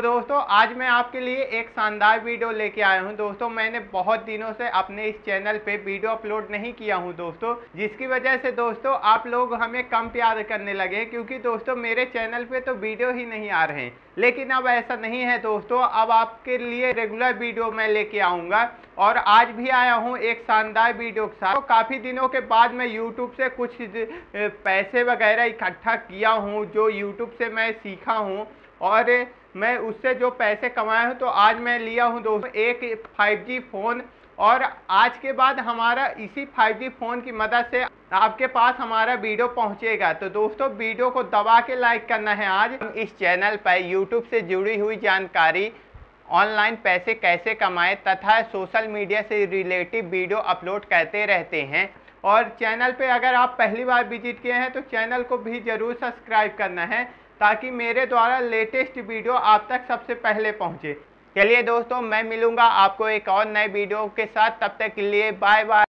तो दोस्तों आज मैं आपके लिए एक शानदार वीडियो लेके आया हूं। दोस्तों मैंने बहुत दिनों से अपने इस चैनल पे वीडियो अपलोड नहीं किया हूं दोस्तों, जिसकी वजह से दोस्तों आप लोग हमें कम प्यार करने लगे, क्योंकि दोस्तों मेरे चैनल पे तो वीडियो ही नहीं आ रहे हैं। लेकिन अब ऐसा नहीं है दोस्तों, अब आपके लिए रेगुलर वीडियो मैं लेके आऊँगा और आज भी आया हूँ एक शानदार वीडियो के साथ। तो काफ़ी दिनों के बाद मैं यूट्यूब से कुछ पैसे वगैरह इकट्ठा किया हूँ, जो यूट्यूब से मैं सीखा हूँ और मैं उससे जो पैसे कमाए हूँ। तो आज मैं लिया हूँ दोस्तों एक 5G फ़ोन, और आज के बाद हमारा इसी 5G फ़ोन की मदद से आपके पास हमारा वीडियो पहुँचेगा। तो दोस्तों वीडियो को दबा के लाइक करना है। आज हम इस चैनल पर यूट्यूब से जुड़ी हुई जानकारी, ऑनलाइन पैसे कैसे कमाएं तथा सोशल मीडिया से रिलेटिव वीडियो अपलोड करते रहते हैं। और चैनल पे अगर आप पहली बार विजिट किए हैं तो चैनल को भी ज़रूर सब्सक्राइब करना है, ताकि मेरे द्वारा लेटेस्ट वीडियो आप तक सबसे पहले पहुंचे। चलिए दोस्तों, मैं मिलूंगा आपको एक और नए वीडियो के साथ। तब तक के लिए बाय बाय।